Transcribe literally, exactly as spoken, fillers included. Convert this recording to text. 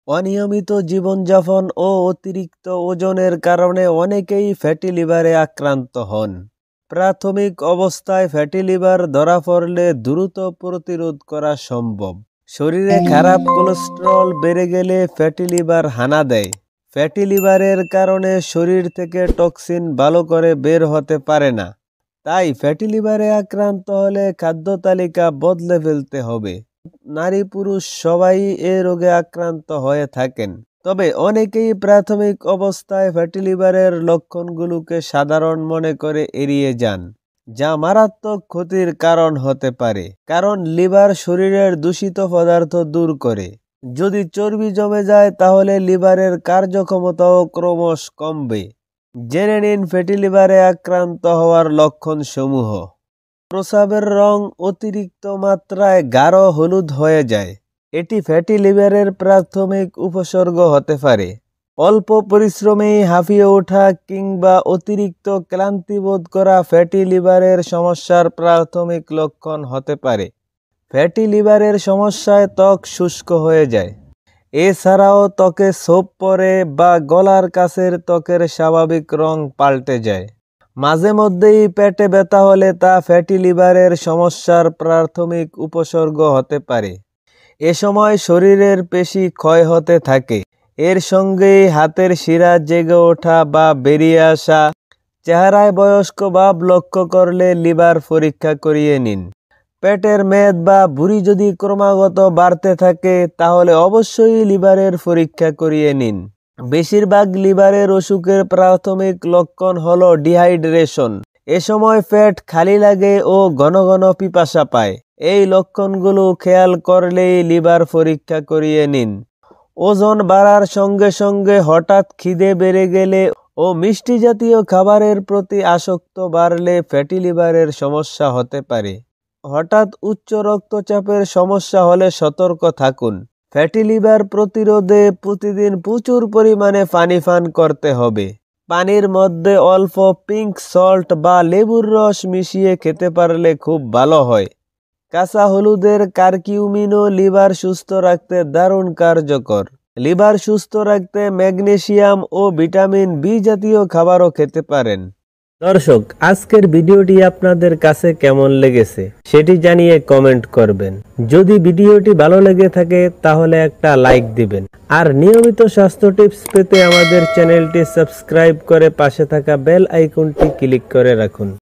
অনিয়মিত জীবনযাপন ও অতিরিক্ত ওজনের কারণে অনেকেই ফ্যাটি লিভারে আক্রান্ত হন। প্রাথমিক অবস্থায় ফ্যাটি লিভার ধরা পড়লে দ্রুত প্রতিরোধ করা সম্ভব। শরীরে খারাপ কোলেস্টেরল বেড়ে গেলে ফ্যাটি লিভার হানা দেয়। ফ্যাটি লিভারের কারণে শরীর থেকে টক্সিন ভালো করে বের হতে পারে না। তাই ফ্যাটি লিভারে আক্রান্ত হলে খাদ্য তালিকা বদলে ফেলতে হবে। নারী পুরুষ সবাই এ রোগে আক্রান্ত হয়ে থাকেন, তবে অনেকেই প্রাথমিক অবস্থায় ফ্যাটি লিভারের লক্ষণগুলোকে সাধারণ মনে করে এড়িয়ে যান, যা মারাত্মক ক্ষতির কারণ হতে পারে। কারণ লিভার শরীরের দূষিত পদার্থ দূর করে। যদি চর্বি জমে যায় তাহলে লিভারের কার্যক্ষমতাও ক্রমশ কমবে। জেনে নিন ফ্যাটি লিভারে আক্রান্ত হওয়ার লক্ষণসমূহ। প্রস্রাবের রং অতিরিক্ত মাত্রায় গাঢ় হলুদ হয়ে যায়। এটি ফ্যাটি লিভারের প্রাথমিক উপসর্গ হতে পারে। অল্প পরিশ্রমেই হাঁপিয়ে ওঠা কিংবা অতিরিক্ত ক্লান্তি বোধ করা ফ্যাটি লিভারের সমস্যার প্রাথমিক লক্ষণ হতে পারে। ফ্যাটি লিভারের সমস্যায় ত্বক শুষ্ক হয়ে যায়। এছাড়াও ত্বকে ছোপ পড়ে বা গলার কাছের ত্বকের স্বাভাবিক রং পাল্টে যায়। মাঝে মধ্যেই পেটে ব্যথা হলে তা ফ্যাটি লিভারের সমস্যার প্রাথমিক উপসর্গ হতে পারে। এ সময় শরীরের পেশি ক্ষয় হতে থাকে। এর সঙ্গেই হাতের শিরা জেগে ওঠা বা বেরিয়ে আসা। চেহারায় বয়স্ক ভাব লক্ষ্য করলে লিভার পরীক্ষা করিয়ে নিন। পেটের মেদ বা ভুঁড়ি যদি ক্রমাগত বাড়তে থাকে তাহলে অবশ্যই লিভারের পরীক্ষা করিয়ে নিন। বেশিরভাগ লিভারের অসুখের প্রাথমিক লক্ষণ হলো ডিহাইড্রেশন। এ সময় পেট খালি লাগে ও ঘন ঘন পিপাসা পায়। এই লক্ষণগুলো খেয়াল করলেই লিভার পরীক্ষা করিয়ে নিন। ওজন বাড়ার সঙ্গে সঙ্গে হঠাৎ খিদে বেড়ে গেলে ও মিষ্টি জাতীয় খাবারের প্রতি আসক্ত বাড়লে ফ্যাটি লিভারের সমস্যা হতে পারে। হঠাৎ উচ্চ রক্তচাপের সমস্যা হলে সতর্ক থাকুন। ফ্যাটি লিভার প্রতিরোধে প্রতিদিন প্রচুর পরিমাণে পানি পান করতে হবে। পানির মধ্যে অল্প পিঙ্ক সল্ট বা লেবুর রস মিশিয়ে খেতে পারলে খুব ভালো হয়। কাঁচা হলুদের কারকিউমিনও লিভার সুস্থ রাখতে দারুণ কার্যকর। লিভার সুস্থ রাখতে ম্যাগনেসিয়াম ও ভিটামিন বি জাতীয় খাবারও খেতে পারেন। দর্শক, আজকের ভিডিওটি আপনাদের কাছে কেমন লেগেছে সেটি জানিয়ে কমেন্ট করবেন। যদি ভিডিওটি ভালো লেগে থাকে তাহলে একটা লাইক দিবেন। আর নিয়মিত স্বাস্থ্য টিপস পেতে আমাদের চ্যানেলটি সাবস্ক্রাইব করে পাশে থাকা বেল আইকনটি ক্লিক করে রাখুন।